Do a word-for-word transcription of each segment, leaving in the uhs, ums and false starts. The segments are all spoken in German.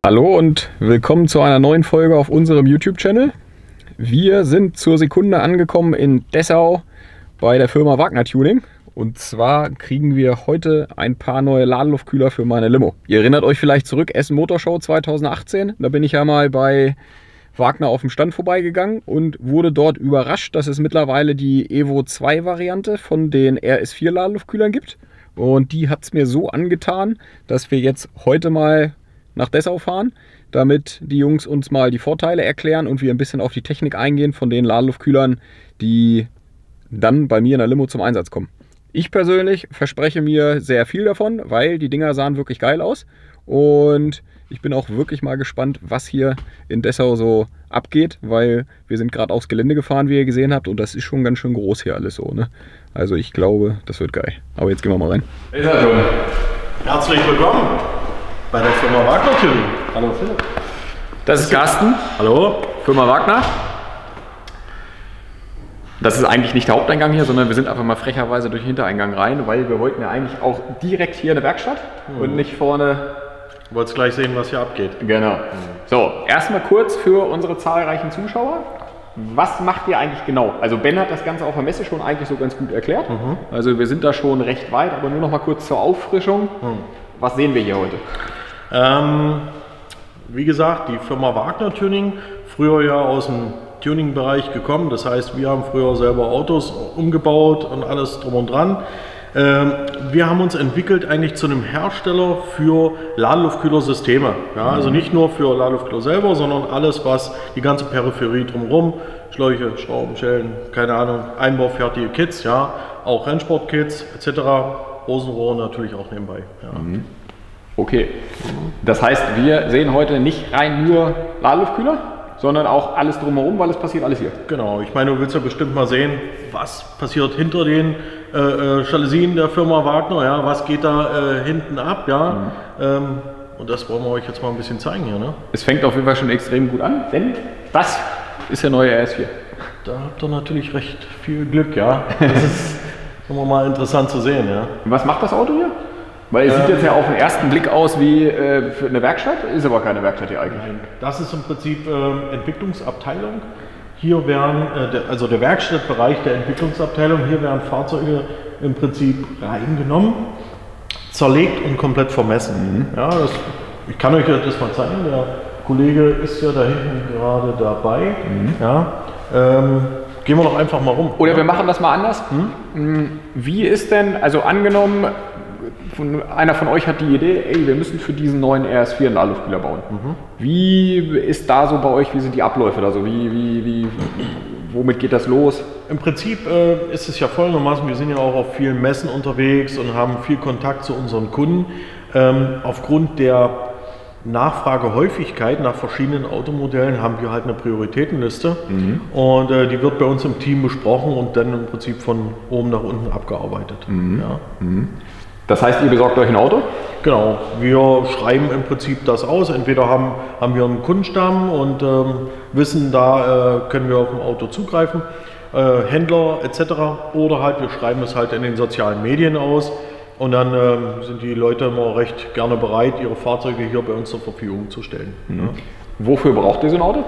Hallo und willkommen zu einer neuen Folge auf unserem YouTube-Channel. Wir sind zur Sekunde angekommen in Dessau bei der Firma Wagner Tuning. Und zwar kriegen wir heute ein paar neue Ladeluftkühler für meine Limo. Ihr erinnert euch vielleicht zurück, Essen Motorshow zweitausendachtzehn. Da bin ich ja mal bei Wagner auf dem Stand vorbeigegangen und wurde dort überrascht, dass es mittlerweile die Evo zwei Variante von den R S vier Ladeluftkühlern gibt. Und die hat es mir so angetan, dass wir jetzt heute mal nach Dessau fahren, damit die Jungs uns mal die Vorteile erklären und wir ein bisschen auf die Technik eingehen von den Ladeluftkühlern, die dann bei mir in der Limo zum Einsatz kommen. Ich persönlich verspreche mir sehr viel davon, weil die Dinger sahen wirklich geil aus und ich bin auch wirklich mal gespannt, was hier in Dessau so abgeht, weil wir sind gerade aufs Gelände gefahren, wie ihr gesehen habt, und das ist schon ganz schön groß hier alles so, ne? Also ich glaube, das wird geil. Aber jetzt gehen wir mal rein. Ist er schon. Herzlich willkommen bei der Firma Wagner Tuning. Hallo Philipp. Das ist Carsten. Hallo. Firma Wagner. Das ist eigentlich nicht der Haupteingang hier, sondern wir sind einfach mal frecherweise durch den Hintereingang rein, weil wir wollten ja eigentlich auch direkt hier in der Werkstatt mhm. und nicht vorne. Du wolltest gleich sehen, was hier abgeht. Genau. Mhm. So, erstmal kurz für unsere zahlreichen Zuschauer. Was macht ihr eigentlich genau? Also Ben hat das Ganze auf der Messe schon eigentlich so ganz gut erklärt. Mhm. Also wir sind da schon recht weit, aber nur noch mal kurz zur Auffrischung. Mhm. Was sehen wir hier heute? Ähm, wie gesagt, die Firma Wagner Tuning, früher ja aus dem Tuning-Bereich gekommen. Das heißt, wir haben früher selber Autos umgebaut und alles drum und dran. Ähm, wir haben uns entwickelt eigentlich zu einem Hersteller für Ladeluftkühlersysteme. Ja, also nicht nur für Ladeluftkühler selber, sondern alles, was die ganze Peripherie drumherum, Schläuche, Schrauben, Schellen, keine Ahnung, einbaufertige Kits, ja, auch Rennsportkits et cetera. Hosenrohre natürlich auch nebenbei. Ja. Mhm. Okay, das heißt, wir sehen heute nicht rein nur Ladeluftkühler, sondern auch alles drumherum, weil es passiert alles hier. Genau, ich meine, du willst ja bestimmt mal sehen, was passiert hinter den äh, äh, Jalousien der Firma Wagner, ja, was geht da äh, hinten ab, ja. Mhm. Ähm, und das wollen wir euch jetzt mal ein bisschen zeigen hier, ne? Es fängt auf jeden Fall schon extrem gut an, denn das ist der neue R S vier. Da habt ihr natürlich recht viel Glück, ja. Das ist immer mal interessant zu sehen, ja. Und was macht das Auto hier? Weil es ähm, sieht jetzt ja auf den ersten Blick aus wie äh, für eine Werkstatt, ist aber keine Werkstatt hier eigentlich. Nein, das ist im Prinzip äh, Entwicklungsabteilung. Hier werden, äh, der, also der Werkstattbereich der Entwicklungsabteilung, hier werden Fahrzeuge im Prinzip reingenommen, zerlegt und komplett vermessen. Mhm. Ja, das, ich kann euch das mal zeigen, der Kollege ist ja da hinten gerade dabei. Mhm. Ja, ähm, gehen wir doch einfach mal rum. Oder wir machen das mal anders. Hm? Wie ist denn, also angenommen, Von, einer von euch hat die Idee, ey, wir müssen für diesen neuen R S vier einen Ladeluftkühler bauen. Mhm. Wie ist da so bei euch, wie sind die Abläufe da so? Wie, wie, wie, womit geht das los? Im Prinzip äh, ist es ja folgendermaßen, wir sind ja auch auf vielen Messen unterwegs und haben viel Kontakt zu unseren Kunden. Ähm, aufgrund der Nachfragehäufigkeit nach verschiedenen Automodellen haben wir halt eine Prioritätenliste mhm. und äh, die wird bei uns im Team besprochen und dann im Prinzip von oben nach unten abgearbeitet. Mhm. Ja. Mhm. Das heißt, ihr besorgt euch ein Auto? Genau, wir schreiben im Prinzip das aus. Entweder haben, haben wir einen Kundenstamm und ähm, wissen, da äh, können wir auf ein Auto zugreifen, äh, Händler et cetera. Oder halt, wir schreiben es halt in den sozialen Medien aus und dann ähm, sind die Leute immer recht gerne bereit, ihre Fahrzeuge hier bei uns zur Verfügung zu stellen. Mhm. Ja. Wofür braucht ihr so ein Auto?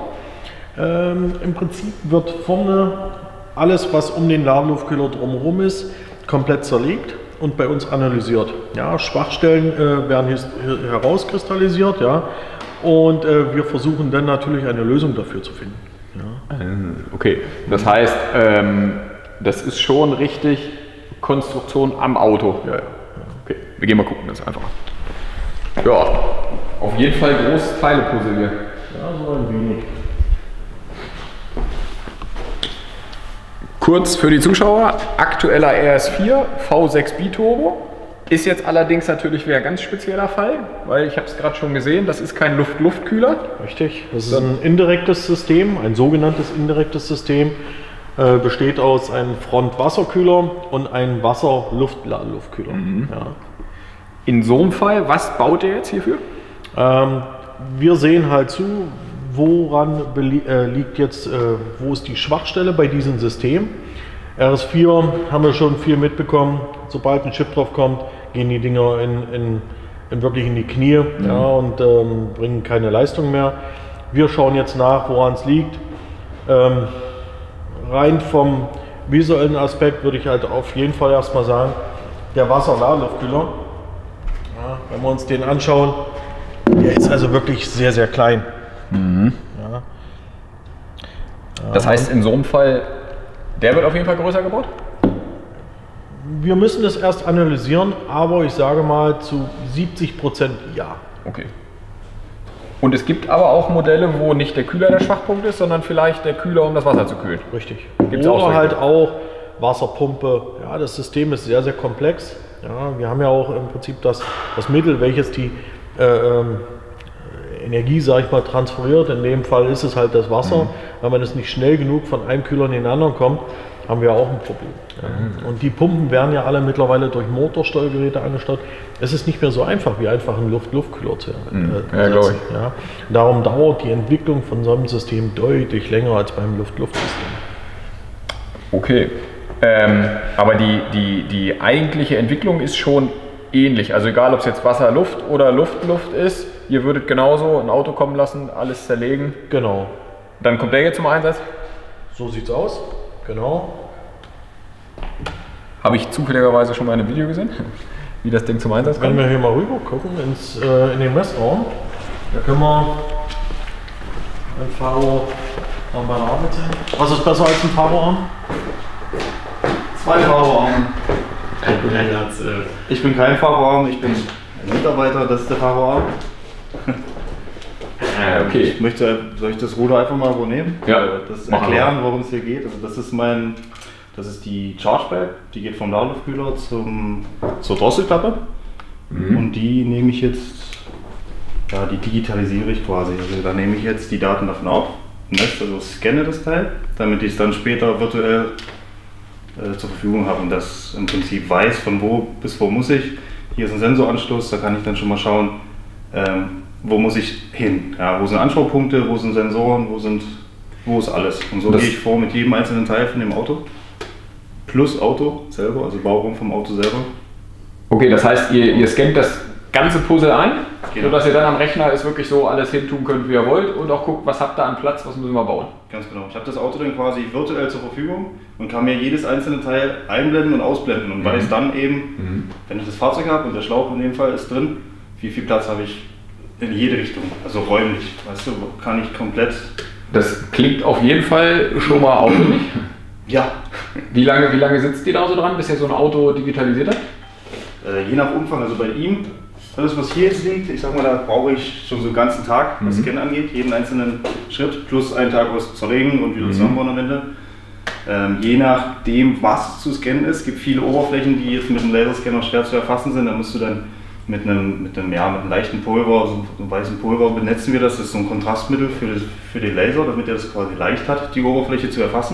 Ähm, Im Prinzip wird vorne alles, was um den Ladeluftkühler drumherum ist, komplett zerlegt und bei uns analysiert. Ja, Schwachstellen äh, werden hier herauskristallisiert, ja, und äh, wir versuchen dann natürlich eine Lösung dafür zu finden. Ja. Okay, das heißt, ähm, das ist schon richtig Konstruktion am Auto. Ja, ja. Okay, wir gehen mal gucken, das einfach. Ja, auf jeden Fall großes Teilepuzzle hier. Ja, so ein wenig. Kurz für die Zuschauer, aktueller R S vier V sechs Biturbo. Ist jetzt allerdings natürlich wieder ein ganz spezieller Fall, weil ich habe es gerade schon gesehen, das ist kein Luft-Luft-Kühler. Richtig, das ist ein indirektes System, ein sogenanntes indirektes System. Äh, besteht aus einem Front-Wasserkühler und einem Wasser-Luft-Luftkühler. Mhm. Ja. In so einem Fall, was baut ihr jetzt hierfür? Ähm, wir sehen halt zu, woran äh, liegt jetzt, äh, wo ist die Schwachstelle bei diesem System. R S vier haben wir schon viel mitbekommen, sobald ein Chip drauf kommt, gehen die Dinger in, in in wirklich in die Knie, mhm. ja, und ähm, bringen keine Leistung mehr. Wir schauen jetzt nach, woran es liegt. Ähm, rein vom visuellen Aspekt würde ich halt auf jeden Fall erstmal sagen, der Wasserladluftkühler, ja, wenn wir uns den anschauen, der ist also wirklich sehr, sehr klein. Mhm. Ja. Das heißt, in so einem Fall, der wird auf jeden Fall größer gebaut? Wir müssen das erst analysieren, aber ich sage mal zu siebzig Prozent ja. Okay. Und es gibt aber auch Modelle, wo nicht der Kühler der Schwachpunkt ist, sondern vielleicht der Kühler, um das Wasser zu kühlen. Richtig. Gibt's Oder auch halt auch Wasserpumpe. Ja, das System ist sehr, sehr komplex. Ja, wir haben ja auch im Prinzip das, das Mittel, welches die äh, ähm, Energie, sag ich mal, transferiert. In dem Fall ist es halt das Wasser. Mhm. Wenn es nicht schnell genug von einem Kühler in den anderen kommt, haben wir auch ein Problem. Ja. Mhm. Und die Pumpen werden ja alle mittlerweile durch Motorsteuergeräte angesteuert. Es ist nicht mehr so einfach, wie einfach einen Luft-Luft-Kühler zu mhm. äh, ja, glaube ich. Ja. Darum dauert die Entwicklung von so einem System deutlich länger als beim Luft-Luft-System. Okay, ähm, aber die, die, die eigentliche Entwicklung ist schon ähnlich. Also egal, ob es jetzt Wasser-Luft oder Luft-Luft ist, ihr würdet genauso ein Auto kommen lassen, alles zerlegen. Genau. Dann kommt der jetzt zum Einsatz? So sieht's aus. Genau. Habe ich zufälligerweise schon mal in einem Video gesehen, wie das Ding zum Einsatz kommt. Wenn wir hier mal rüber gucken ins, äh, in den Mestraum, da können wir ein Fahrrohrarm bei der Arbeit sein. Was ist besser als ein Fahrrohrarm? Zwei Fahrrohrarme. Ich bin kein Fahrrohrarm, ich bin ein Mitarbeiter, das ist der Fahrrohrarm. Äh, okay. Ich möchte, soll ich das Ruder einfach mal übernehmen? Ja. Das erklären, worum es hier geht. Also das ist mein, das ist die Chargeback, die geht vom Ladluftkühler zum zur Drosselklappe. Mhm. Und die nehme ich jetzt, ja, die digitalisiere ich quasi. Also da nehme ich jetzt die Daten davon auf, also scanne das Teil, damit ich es dann später virtuell äh, zur Verfügung habe und das im Prinzip weiß, von wo bis wo muss ich. Hier ist ein Sensoranschluss, da kann ich dann schon mal schauen, ähm, wo muss ich hin? Ja, wo sind Anschaupunkte, wo sind Sensoren, wo, sind, wo ist alles? Und so das gehe ich vor mit jedem einzelnen Teil von dem Auto. Plus Auto selber, also Bauraum vom Auto selber. Okay, das heißt, ihr, ihr scannt das ganze Puzzle ein, genau, sodass ihr dann am Rechner es wirklich so alles hin tun könnt, wie ihr wollt und auch guckt, was habt ihr an Platz, was müssen wir bauen. Ganz genau. Ich habe das Auto dann quasi virtuell zur Verfügung und kann mir jedes einzelne Teil einblenden und ausblenden und mhm. weiß dann eben, mhm. wenn ich das Fahrzeug habe und der Schlauch in dem Fall ist drin, wie viel Platz habe ich in jede Richtung, also räumlich, weißt du, kann ich komplett... Das klingt auf jeden Fall schon mal aufwendig. Ja. Wie lange, wie lange sitzt ihr da so dran, bis ihr so ein Auto digitalisiert habt? Äh, je nach Umfang, also bei ihm, alles was hier jetzt liegt, ich sag mal, da brauche ich schon so einen ganzen Tag, was mhm. Scannen angeht, jeden einzelnen Schritt, plus einen Tag was zerlegen und wieder mhm. zusammenbauen am Ende. Ähm, je nachdem, was zu scannen ist, gibt viele Oberflächen, die jetzt mit dem Laserscanner schwer zu erfassen sind, da musst du dann mit einem, mit einem, ja, mit einem leichten Pulver, so einem weißen Pulver benetzen wir das. Das ist so ein Kontrastmittel für, das, für den Laser, damit er das quasi leicht hat, die Oberfläche zu erfassen.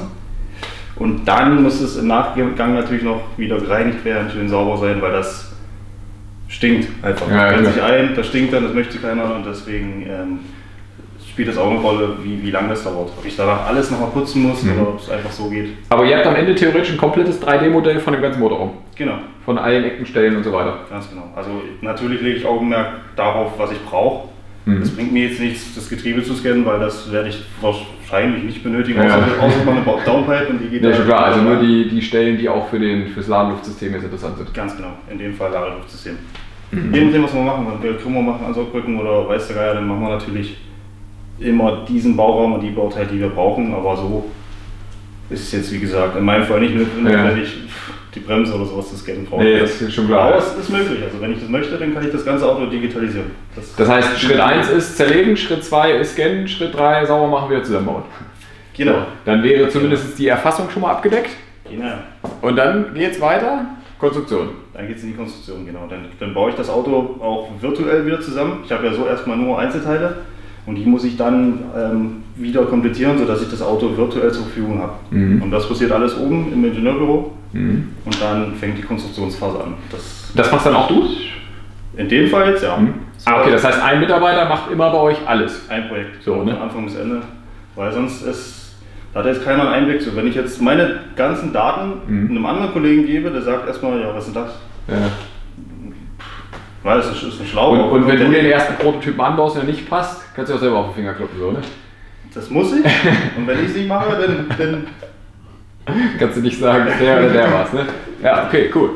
Und dann muss es im Nachgang natürlich noch wieder gereinigt werden, schön sauber sein, weil das stinkt einfach. Ja, Man sich ein, das stinkt dann, das möchte keiner und deswegen ähm, spielt das auch eine Rolle, wie, wie lange das dauert. Ob ich danach alles nochmal putzen muss mhm. oder ob es einfach so geht. Aber ihr habt am Ende theoretisch ein komplettes drei D Modell von dem ganzen Motorraum. Genau. Von allen Ecken, Stellen und so weiter. Ganz genau. Also natürlich lege ich Augenmerk darauf, was ich brauche. Mhm. Das bringt mir jetzt nichts, das Getriebe zu scannen, weil das werde ich wahrscheinlich nicht benötigen, ja. außer, außer mal eine Downpipe und die geht ja, da. Schon klar, also nur die, die Stellen, die auch für den, fürs Ladeluftsystem jetzt interessant sind. Ganz genau, in dem Fall Ladeluftsystem. Mhm. Je nachdem, was wir machen, wenn wir Krümmer machen, Ansaugbrücken oder weiß der Geier, dann machen wir natürlich immer diesen Bauraum und die Bauteile, die wir brauchen, aber so ist es jetzt, wie gesagt, in meinem Fall nicht notwendig, ja. wenn ich die Bremse oder sowas zu scannen brauche. Nee, das ist schon klar. Aber es ist möglich, also wenn ich das möchte, dann kann ich das ganze Auto digitalisieren. Das, das heißt, Schritt eins ist zerlegen, Schritt zwei ist scannen, Schritt drei sauber machen, wieder zusammenbauen. Genau. So, dann wäre zumindest genau. die Erfassung schon mal abgedeckt. Genau. Und dann geht es weiter, Konstruktion. Dann geht es in die Konstruktion, genau. Dann, dann baue ich das Auto auch virtuell wieder zusammen. Ich habe ja so erstmal nur Einzelteile. Und die muss ich dann ähm, wieder komplettieren, sodass ich das Auto virtuell zur Verfügung habe. Mhm. Und das passiert alles oben im Ingenieurbüro. Mhm. Und dann fängt die Konstruktionsphase an. Das, das machst dann auch du? In dem Fall jetzt, ja. Mhm. Ah, okay, das heißt, ein Mitarbeiter macht immer bei euch alles? Ein Projekt, so, ne? Von Anfang bis Ende. Weil sonst ist, da hat jetzt keiner einen Einblick. So, wenn ich jetzt meine ganzen Daten mhm. einem anderen Kollegen gebe, der sagt erstmal, ja, was ist denn das? Ja. Weil es ist, ist ein Schlauch. Und, und wenn du den ersten Prototypen anbaust und er nicht passt, kannst du auch selber auf den Finger kloppen, so, ne? Das muss ich. Und wenn ich es nicht mache, dann, dann kannst du nicht sagen, der oder der war's, ne? Ja, okay, cool.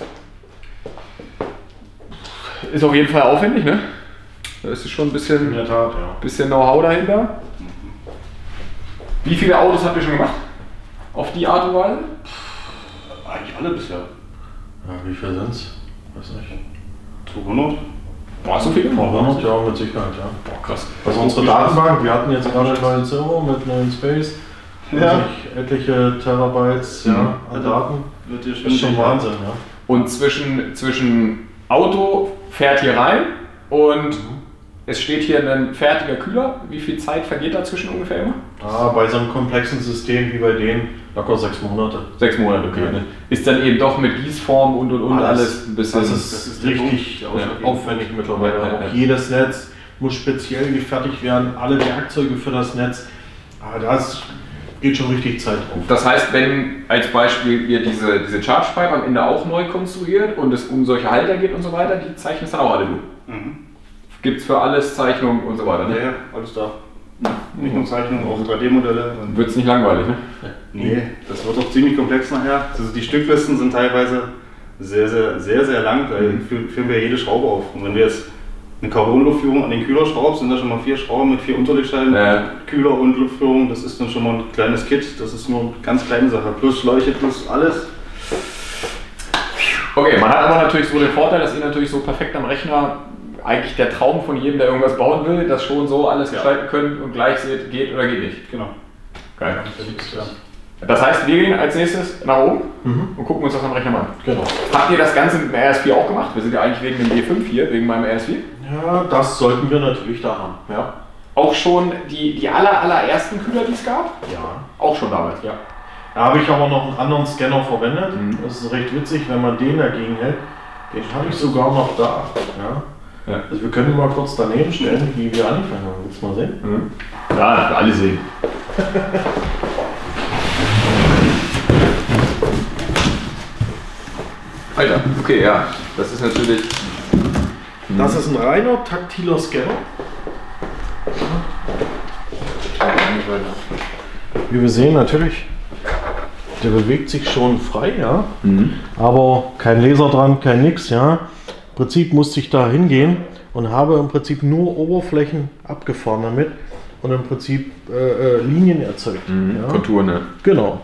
Ist auf jeden Fall aufwendig, ne? Da ist schon ein bisschen, In der Tat, ja. bisschen Know-how dahinter. Wie viele Autos habt ihr schon gemacht? Auf die Art und Weise? eigentlich alle bisher. Ja, wie viel sind's? Weiß nicht. zweihundert? Boah, so viele? zweihundert, ja, mit Sicherheit, ja. Boah, krass. Also unsere Datenbank, wir hatten jetzt gerade einen neuen Server mit neuen Space. Ja. Also etliche Terabytes ja, an Also, Daten. Wird dir Das ist schon Wahnsinn, ja. Und zwischen, zwischen Auto fährt hier rein und es steht hier ein fertiger Kühler. Wie viel Zeit vergeht dazwischen ungefähr immer? Ah, bei so einem komplexen System wie bei denen locker sechs Monate. Sechs Monate, okay. Ja. Ne? Ist dann eben doch mit Gießform und und und alles, alles ein bisschen. Das ist, das ist richtig ja, aufwendig mittlerweile. Ja, ja, ja. Auch jedes Netz muss speziell gefertigt werden, alle Werkzeuge für das Netz. Aber das geht schon richtig Zeit drauf. Das heißt, wenn als Beispiel ihr diese, diese Charge Pipe am Ende auch neu konstruiert und es um solche Halter geht und so weiter, die zeichnest dann auch alle du. Mhm. Gibt es für alles Zeichnungen und so weiter, ne? Ja, ja, alles da. Nicht nur Zeichnungen, auch drei D-Modelle. Wird es nicht langweilig, ne? Nee, das wird auch ziemlich komplex nachher. Also die Stücklisten sind teilweise sehr, sehr, sehr, sehr lang. Da führen führen wir jede Schraube auf. Und wenn du jetzt eine Carbon-Luftführung an den Kühler schraubst, sind da schon mal vier Schrauben mit vier Unterlegscheiben, Ja. Kühler und Luftführung. Das ist dann schon mal ein kleines Kit. Das ist nur eine ganz kleine Sache. Plus Schläuche, plus alles. Okay, man hat aber natürlich so den Vorteil, dass ihr natürlich so perfekt am Rechner, eigentlich der Traum von jedem, der irgendwas bauen will, das schon so alles Ja. gestalten könnt und gleich seht, geht oder geht nicht. Genau. Geil. Das heißt, wir gehen als nächstes nach oben Mhm. und gucken uns das am Rechner mal an. Genau. Habt ihr das Ganze mit dem R S vier auch gemacht? Wir sind ja eigentlich wegen dem G fünf hier, wegen meinem R S vier. Ja, das sollten wir natürlich da haben. Ja. Auch schon die, die aller, allerersten Kühler, die es gab? Ja. Auch schon damals. Ja. Da habe ich aber noch einen anderen Scanner verwendet. Mhm. Das ist recht witzig, wenn man den dagegen hält. Den habe ich sogar noch da. Ja. Ja. Also wir können ihn mal kurz daneben stellen, wie wir angefangen haben. Willst du mal sehen? Mhm. Ja, das wir alle sehen. Alter, okay, ja. Das ist natürlich. Das ist ein reiner taktiler Scanner. Wie wir sehen, natürlich, der bewegt sich schon frei, ja. Mhm. Aber kein Laser dran, kein nix, ja. Im Prinzip musste ich da hingehen und habe im Prinzip nur Oberflächen abgefahren damit und im Prinzip äh, äh, Linien erzeugt. Mhm. Ja. Konturen, ne? Genau.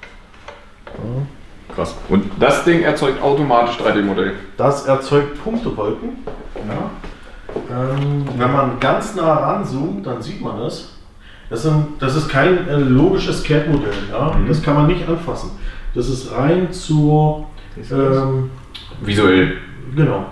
Krass. Und das Ding erzeugt automatisch drei D-Modell. Das erzeugt Punktewolken. Ja. Ähm, wenn man ganz nah ranzoomt, dann sieht man es. Das, sind, das ist kein äh, logisches C A D-Modell. Ja? Mhm. Das kann man nicht anfassen. Das ist rein zur... Ähm, Visuell. genau.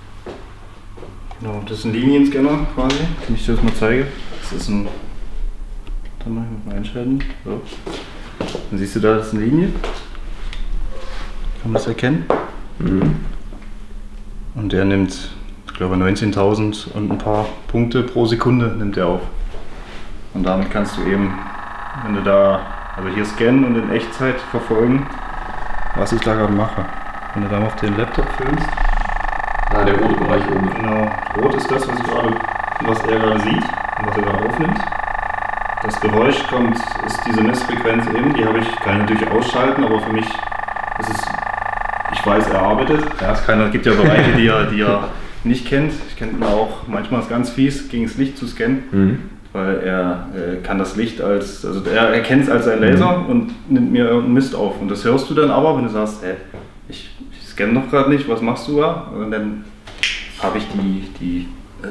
Genau, das ist ein Linienscanner quasi, wenn ich dir das mal zeige. Das ist ein. Dann mal mal einschalten. So. Dann siehst du da, das ist eine Linie. Kann man das erkennen? Mhm. Und der nimmt, ich glaube, neunzehntausend und ein paar Punkte pro Sekunde nimmt er auf. Und damit kannst du eben, wenn du da, also hier scannen und in Echtzeit verfolgen, was ich da gerade mache. Wenn du da mal auf den Laptop filmst. Ah, der rote Bereich oben. Genau, rot ist das, was, ich gerade, was er gerade sieht und was er gerade aufnimmt. Das Geräusch kommt, ist diese Messfrequenz eben, die habe ich, kann ich natürlich ausschalten, aber für mich ist es, ich weiß, er arbeitet. Ja, es kann, gibt ja Bereiche, die er, die er nicht kennt. Ich kenne auch, manchmal ist es ganz fies, gegen das Licht zu scannen, Mhm. weil er äh, kann das Licht als, also er erkennt es als ein Laser Mhm. und nimmt mir irgendeinen Mist auf. Und das hörst du dann aber, wenn du sagst, hey, ich, ich scanne doch gerade nicht, was machst du da? Und dann habe ich die, die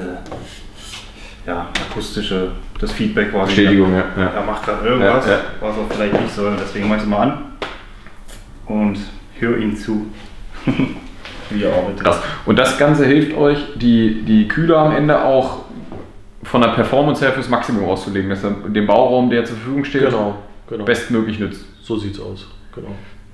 äh, ja, akustische, das Feedback quasi. Bestätigung, ja. ja. Er macht gerade irgendwas, Ja, ja. was er vielleicht nicht soll. Deswegen mach ich es mal an und hör ihm zu, wie er arbeitet. Krass. Und das Ganze hilft euch, die, die Kühler am Ende auch von der Performance her fürs Maximum auszulegen, dass er den Bauraum, der zur Verfügung steht, Genau, genau. bestmöglich nützt. So sieht's aus. Genau.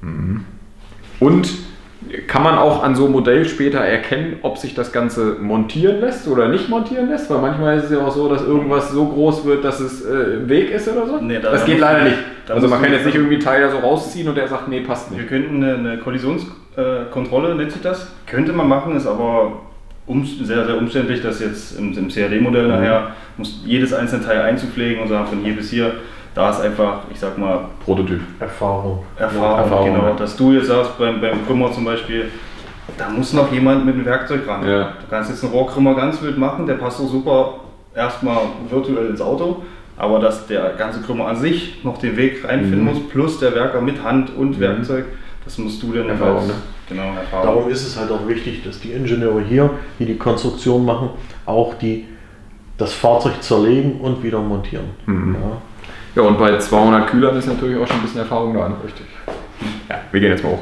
Und kann man auch an so einem Modell später erkennen, ob sich das Ganze montieren lässt oder nicht montieren lässt? Weil manchmal ist es ja auch so, dass irgendwas so groß wird, dass es äh, im Weg ist oder so. Nee, da- das da geht muss- leider nicht. da Also muss man kann man- jetzt nicht irgendwie einen Teil da so rausziehen und der sagt, nee, passt Wir nicht. könnten eine, eine Kollisionskontrolle, nennt sich das. Könnte man machen, ist aber um, sehr, sehr umständlich, das jetzt im, im C A D-Modell mhm. nachher, muss jedes einzelne Teil einzupflegen und sagen von hier bis hier. Da ist einfach, ich sag mal, Prototyp. Erfahrung. Erfahrung, Erfahrung genau. ja. Dass du jetzt sagst, beim, beim Krümmer zum Beispiel, da muss noch jemand mit dem Werkzeug ran. Ja. Du kannst jetzt einen Rohrkrümmer ganz wild machen, der passt so super erstmal virtuell ins Auto, aber dass der ganze Krümmer an sich noch den Weg reinfinden mhm. muss, plus der Werker mit Hand und mhm. Werkzeug, das musst du dann Erfahrung, halt, ne? genau, Erfahrung. Darum ist es halt auch wichtig, dass die Ingenieure hier, die die Konstruktion machen, auch die, das Fahrzeug zerlegen und wieder montieren. Mhm. Ja. Ja, und bei zweihundert Kühlern ist natürlich auch schon ein bisschen Erfahrung da. Richtig. Ja, wir gehen jetzt mal hoch.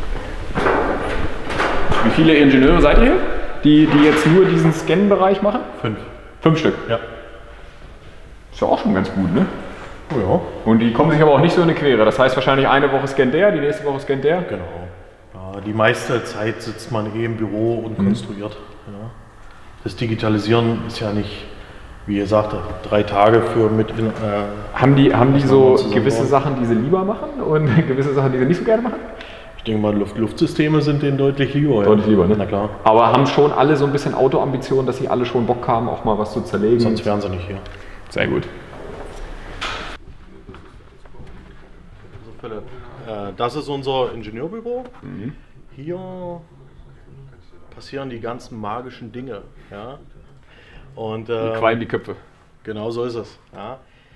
Wie viele Ingenieure seid ihr hier, die, die jetzt nur diesen Scan-Bereich machen? Fünf. Fünf Stück? Ja. Ist ja auch schon ganz gut, ne? Oh ja. Und die kommen sich aber auch nicht so in eine Quere. Das heißt wahrscheinlich eine Woche scannt der, die nächste Woche scannt der. Genau. Ja, die meiste Zeit sitzt man eh im Büro und mhm. konstruiert. Ja. Das Digitalisieren ist ja nicht, wie ihr sagt, drei Tage für mit in, äh, haben die, haben die so gewisse Sachen, die sie lieber machen und gewisse Sachen, die sie nicht so gerne machen? Ich denke mal, Luft Luftsysteme sind denen deutlich lieber. Deutlich ja. lieber, ne? Na klar. Aber haben schon alle so ein bisschen Autoambitionen, dass sie alle schon Bock haben, auch mal was zu zerlegen? Sonst wären sie nicht hier. Sehr gut. Also Philipp, äh, das ist unser Ingenieurbüro. Mhm. Hier passieren die ganzen magischen Dinge. Ja? Und, äh, Die qualmen die Köpfe. Genau so ist es. Ja.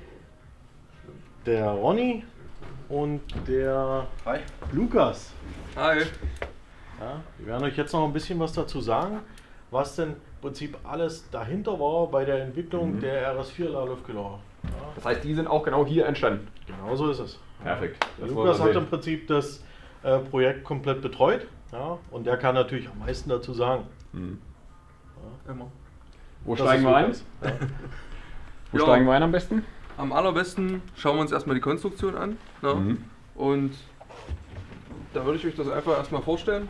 Der Ronny und der Hi. Lukas. Hi. Ja, wir werden euch jetzt noch ein bisschen was dazu sagen, was denn im Prinzip alles dahinter war bei der Entwicklung mhm. der R S vier Ladeluftkühler. Ja. Das heißt, die sind auch genau hier entstanden. Genau so ist es. Perfekt. Der Lukas hat im Prinzip das äh, Projekt komplett betreut, ja, und der kann natürlich am meisten dazu sagen. Mhm. Ja. Immer. Wo Das steigen ist wir ein? Lukas. Ja. Wo Ja. steigen wir ein am besten? Am allerbesten schauen wir uns erstmal die Konstruktion an. Ne? Mhm. Und da würde ich euch das einfach erstmal vorstellen.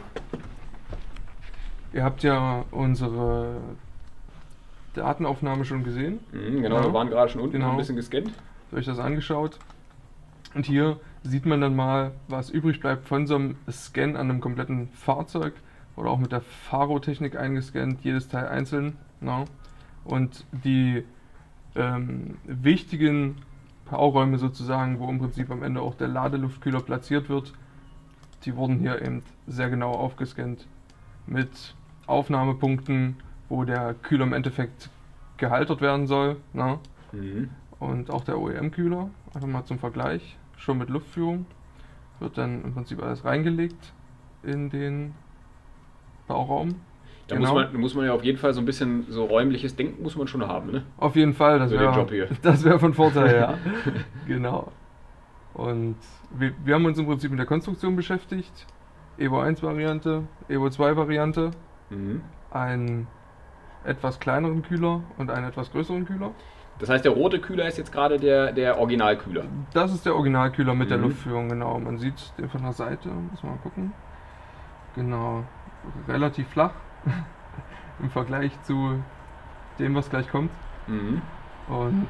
Ihr habt ja unsere Datenaufnahme schon gesehen. Mhm, genau, Ja. wir waren gerade schon unten, Genau. haben ein bisschen gescannt. Habt ihr euch das angeschaut? Und hier sieht man dann mal, was übrig bleibt von so einem Scan an einem kompletten Fahrzeug oder auch mit der Farotechnik eingescannt, jedes Teil einzeln. Ne? Und die ähm, wichtigen Bauräume sozusagen, wo im Prinzip am Ende auch der Ladeluftkühler platziert wird, die wurden hier eben sehr genau aufgescannt mit Aufnahmepunkten, wo der Kühler im Endeffekt gehaltert werden soll. Ne? Mhm. Und auch der O E M-Kühler, einfach mal zum Vergleich, schon mit Luftführung, wird dann im Prinzip alles reingelegt in den Bauraum. Da Genau. muss, man, muss man ja auf jeden Fall so ein bisschen so räumliches Denken muss man schon haben, ne? Auf jeden Fall, das Für den wäre Job hier. das wär von Vorteil, ja. Genau. Und wir, wir haben uns im Prinzip mit der Konstruktion beschäftigt. Evo eins Variante, Evo zwei Variante, Mhm. einen etwas kleineren Kühler und einen etwas größeren Kühler. Das heißt, der rote Kühler ist jetzt gerade der, der Originalkühler. Das ist der Originalkühler mit der Mhm. Luftführung, genau. Man sieht den von der Seite, muss man mal gucken. Genau, relativ flach im Vergleich zu dem, was gleich kommt. Mhm. Und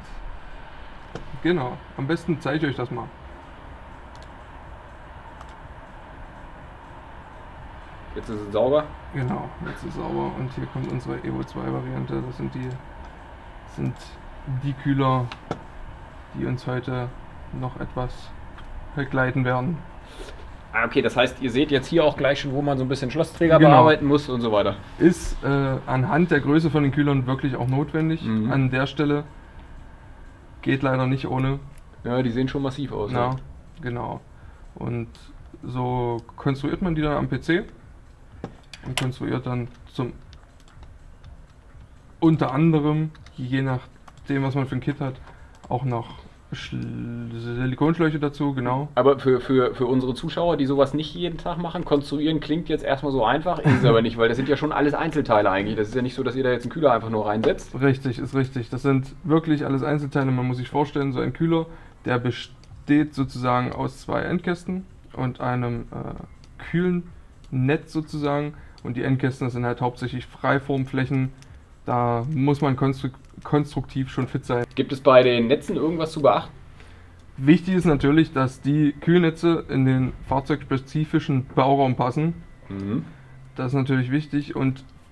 genau, am besten zeige ich euch das mal. Jetzt ist es sauber. Genau, jetzt ist sauber und hier kommt unsere Evo zwei Variante. Das sind die, sind die Kühler, die uns heute noch etwas begleiten werden. Ah, okay, das heißt, ihr seht jetzt hier auch gleich schon, wo man so ein bisschen Schlossträger Genau. bearbeiten muss und so weiter. Ist äh, anhand der Größe von den Kühlern wirklich auch notwendig. Mhm. An der Stelle geht leider nicht ohne. Ja, die sehen schon massiv aus. Na, Ja. genau. Und so konstruiert man die dann am P C und konstruiert dann zum unter anderem, je nachdem was man für ein Kit hat, auch noch Schl- Silikonschläuche dazu, genau. Aber für, für, für unsere Zuschauer, die sowas nicht jeden Tag machen, konstruieren klingt jetzt erstmal so einfach, ist es aber nicht, weil das sind ja schon alles Einzelteile eigentlich. Das ist ja nicht so, dass ihr da jetzt einen Kühler einfach nur reinsetzt. Richtig, ist richtig. Das sind wirklich alles Einzelteile. Man muss sich vorstellen, so ein Kühler, der besteht sozusagen aus zwei Endkästen und einem äh, kühlen Netz sozusagen. Und die Endkästen, das sind halt hauptsächlich Freiformflächen. Da muss man konstru konstruktiv schon fit sein. Gibt es bei den Netzen irgendwas zu beachten? Wichtig ist natürlich, dass die Kühlnetze in den fahrzeugspezifischen Bauraum passen. Mhm. Das ist natürlich wichtig und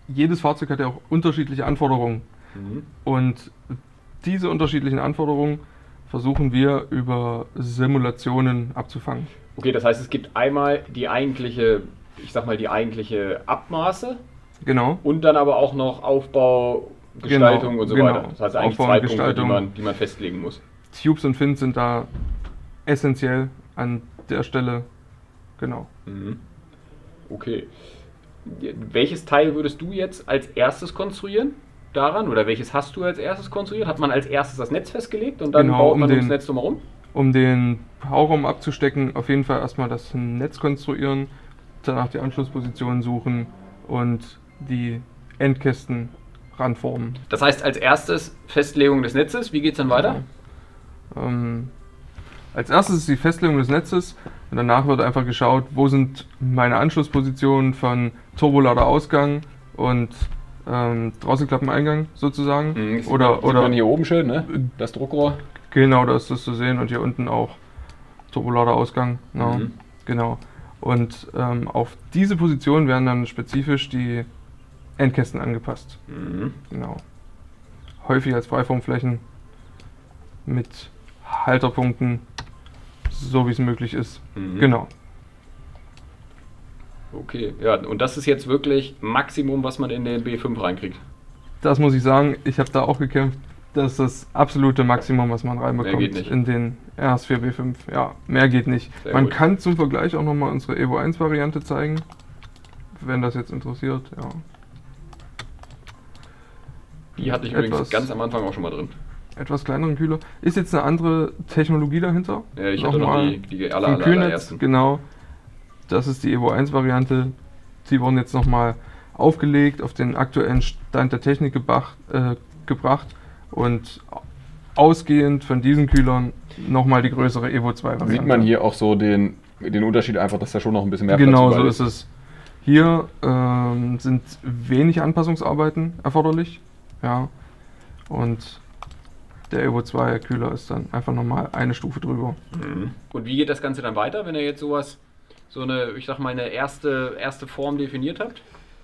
jedes Fahrzeug hat ja auch unterschiedliche Anforderungen. Mhm. Und diese unterschiedlichen Anforderungen versuchen wir über Simulationen abzufangen. Okay, das heißt, es gibt einmal die eigentliche, ich sag mal, die eigentliche Abmaße. Genau. Und dann aber auch noch Aufbau, Gestaltung Genau, und so genau. weiter. Das heißt eigentlich Aufbau zwei und Punkte, die Gestaltung. man, die man festlegen muss. Tubes und Fins sind da essentiell an der Stelle. Genau. Mhm. Okay. Welches Teil würdest du jetzt als erstes konstruieren daran? Oder welches hast du als erstes konstruiert? Hat man als erstes das Netz festgelegt und dann Genau, baut um man den- ums Netz drumherum? Um den Hauraum abzustecken, auf jeden Fall erstmal das Netz konstruieren, danach die Anschlusspositionen suchen und die Endkästen ranformen. Das heißt als erstes Festlegung des Netzes. Wie geht es dann weiter? Ähm, als erstes ist die Festlegung des Netzes und danach wird einfach geschaut, wo sind meine Anschlusspositionen von Turbolader-Ausgang und ähm, Drosselklappeneingang sozusagen. Mhm, das oder sieht oder man hier oben schön, ne? Das Druckrohr. Genau, da ist das zu sehen und hier unten auch Turbolader-Ausgang. Genau. Mhm. genau. Und ähm, auf diese Position werden dann spezifisch die Endkästen angepasst. Mhm. Genau. Häufig als Freiformflächen mit Halterpunkten, so wie es möglich ist. Mhm. Genau. Okay, ja, und das ist jetzt wirklich Maximum, was man in den B fünf reinkriegt. Das muss ich sagen, ich habe da auch gekämpft. Das ist das absolute Maximum, was man reinbekommt Mehr geht nicht. in den R S vier B fünf. Ja, mehr geht nicht. Sehr man gut. kann zum Vergleich auch nochmal unsere Evo eins Variante zeigen, wenn das jetzt interessiert. Ja. Die hatte ich übrigens Etwas- ganz am Anfang auch schon mal drin. Etwas kleineren Kühler. Ist jetzt eine andere Technologie dahinter. Ja, ich hatte noch Nochmal die, die aller, vom aller, Kühlnetz, allerersten. genau. Das ist die Evo eins Variante. Die wurden jetzt nochmal aufgelegt, auf den aktuellen Stand der Technik gebracht, äh, gebracht und ausgehend von diesen Kühlern nochmal die größere Evo zwei Variante. Sieht man hier auch so den, den Unterschied einfach, dass da schon noch ein bisschen mehr Genau, Platz so überall ist es. Hier ähm, sind wenig Anpassungsarbeiten erforderlich. Ja. Und der Evo zwei Kühler ist dann einfach nochmal eine Stufe drüber. Mhm. Und wie geht das Ganze dann weiter, wenn ihr jetzt sowas, so eine, ich sag mal, eine erste, erste Form definiert habt?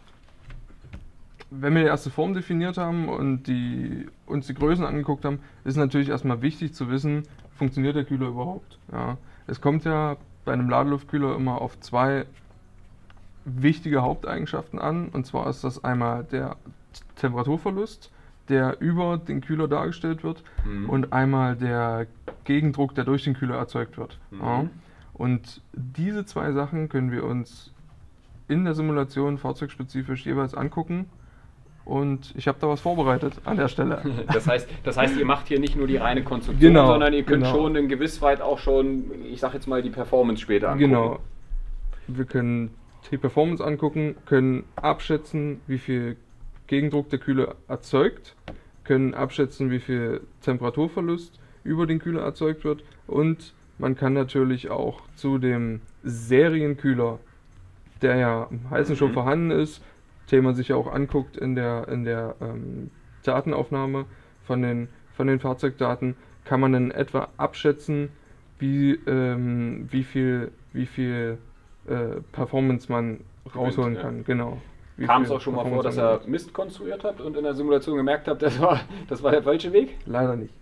Wenn wir die erste Form definiert haben und die, uns die Größen angeguckt haben, ist natürlich erstmal wichtig zu wissen, funktioniert der Kühler überhaupt. Ja. Es kommt ja bei einem Ladeluftkühler immer auf zwei wichtige Haupteigenschaften an. Und zwar ist das einmal der Temperaturverlust, der über den Kühler dargestellt wird, Mhm. und einmal der Gegendruck, der durch den Kühler erzeugt wird. Mhm. Ja. Und diese zwei Sachen können wir uns in der Simulation fahrzeugspezifisch jeweils angucken. Und ich habe da was vorbereitet an der Stelle. Das heißt, das heißt, ihr macht hier nicht nur die reine Konstruktion, Genau, sondern ihr könnt genau. schon in gewiss weit auch schon, ich sag jetzt mal, die Performance später angucken. Genau. Wir können die Performance angucken, können abschätzen, wie viel Gegendruck der Kühler erzeugt, können abschätzen, wie viel Temperaturverlust über den Kühler erzeugt wird, und man kann natürlich auch zu dem Serienkühler, der ja im Heißen schon Mhm. vorhanden ist, den man sich ja auch anguckt in der, in der ähm, Datenaufnahme von den, von den Fahrzeugdaten, kann man in etwa abschätzen, wie, ähm, wie viel, wie viel äh, Performance man rausholen ja. kann. Genau. Wie Kam es viel auch schon mal vor, dass Performance ihr man Mist konstruiert habt und in der Simulation gemerkt habt, das war, das war der falsche Weg? hat. Leider nicht.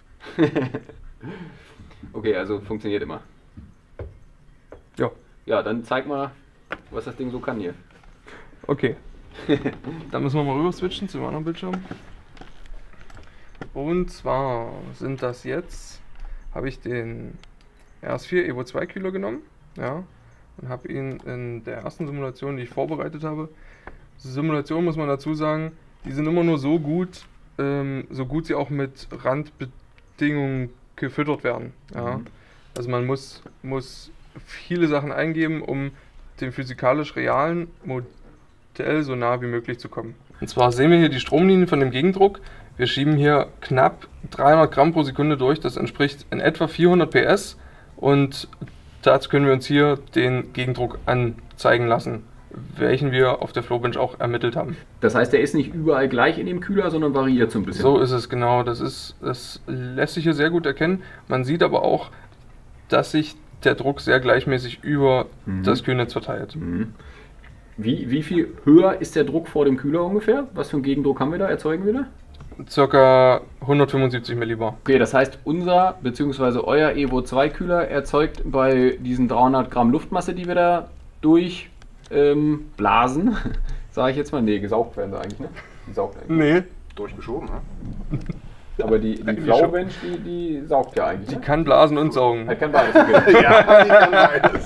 Okay, also funktioniert immer. Ja, Ja, dann zeig mal, was das Ding so kann hier. okay. Dann müssen wir mal rüber switchen zum anderen Bildschirm. Und zwar sind das jetzt, habe ich den R S vier Evo zwei Kühler genommen, ja, und habe ihn in der ersten Simulation, die ich vorbereitet habe. Simulation, muss man dazu sagen, die sind immer nur so gut, ähm, so gut sie auch mit Randbedingungen gefüttert werden. Ja. Mhm. Also man muss, muss viele Sachen eingeben, um dem physikalisch realen Modell so nah wie möglich zu kommen. Und zwar sehen wir hier die Stromlinie von dem Gegendruck. Wir schieben hier knapp dreihundert Gramm pro Sekunde durch, das entspricht in etwa vierhundert P S, und dazu können wir uns hier den Gegendruck anzeigen lassen, welchen wir auf der Flowbench auch ermittelt haben. Das heißt, der ist nicht überall gleich in dem Kühler, sondern variiert so ein bisschen. So ist es genau, das, ist, das lässt sich hier sehr gut erkennen. Man sieht aber auch, dass sich der Druck sehr gleichmäßig über Mhm. das Kühlnetz verteilt. Mhm. Wie, wie viel höher ist der Druck vor dem Kühler ungefähr? Was für einen Gegendruck haben wir da, erzeugen wir da? Circa hundertfünfundsiebzig Millibar. Okay, das heißt, unser bzw. euer Evo zwei Kühler erzeugt bei diesen dreihundert Gramm Luftmasse, die wir da durchblasen, ähm, blasen, sage ich jetzt mal, nee, gesaugt werden sie eigentlich, ne? Die saugt eigentlich. Nee. Durchgeschoben, ne? Aber die, die Flaubench, die, die saugt ja eigentlich. Die Ne? kann blasen und saugen. Halt kann beides, okay. Ja, die kann beides.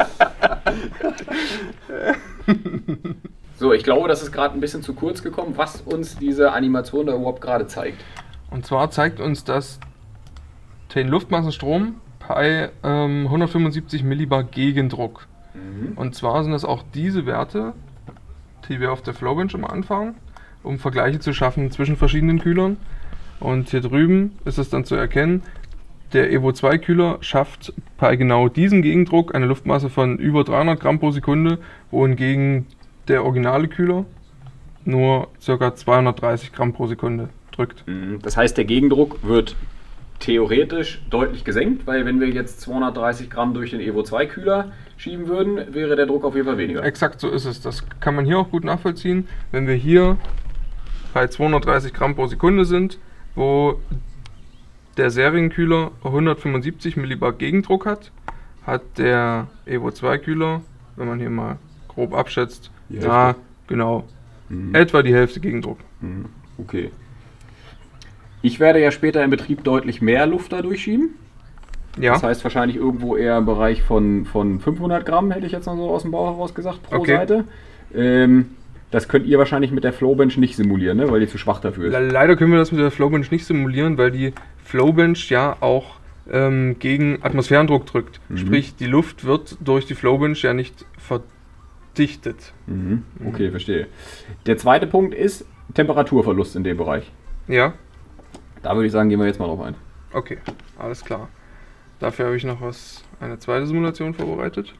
So, ich glaube, das ist gerade ein bisschen zu kurz gekommen, was uns diese Animation da überhaupt gerade zeigt. Und zwar zeigt uns das den Luftmassenstrom bei ähm, hundertfünfundsiebzig Millibar Gegendruck. Mhm. Und zwar sind das auch diese Werte, die wir auf der Flowbench immer anfangen, um Vergleiche zu schaffen zwischen verschiedenen Kühlern. Und hier drüben ist es dann zu erkennen, der Evo zwei Kühler schafft bei genau diesem Gegendruck eine Luftmasse von über dreihundert Gramm pro Sekunde, wohingegen der originale Kühler nur ca. zweihundertdreißig Gramm pro Sekunde drückt. Das heißt, der Gegendruck wird theoretisch deutlich gesenkt, weil wenn wir jetzt zweihundertdreißig Gramm durch den Evo zwei Kühler schieben würden, wäre der Druck auf jeden Fall weniger. Exakt so ist es. Das kann man hier auch gut nachvollziehen. Wenn wir hier bei zweihundertdreißig Gramm pro Sekunde sind, wo der Serienkühler hundertfünfundsiebzig Millibar Gegendruck hat, hat der Evo zwei Kühler, wenn man hier mal grob abschätzt, Die ja, Hälfte. genau, Mhm. etwa die Hälfte Gegendruck. Mhm. Okay. Ich werde ja später im Betrieb deutlich mehr Luft da durchschieben. Ja, Das heißt wahrscheinlich irgendwo eher im Bereich von, von fünfhundert Gramm, hätte ich jetzt mal so aus dem Bauch heraus gesagt, pro Okay. Seite. Ähm, das könnt ihr wahrscheinlich mit der Flowbench nicht simulieren, ne? Weil die zu schwach dafür ist. Le- leider können wir das mit der Flowbench nicht simulieren, weil die Flowbench ja auch ähm, gegen Atmosphärendruck drückt. Mhm. Sprich, die Luft wird durch die Flowbench ja nicht verdichtet. Mhm. Okay, verstehe. Der zweite Punkt ist Temperaturverlust in dem Bereich. Ja, Da würde ich sagen, gehen wir jetzt mal drauf ein. okay, alles klar. Dafür habe ich noch was, eine zweite Simulation vorbereitet.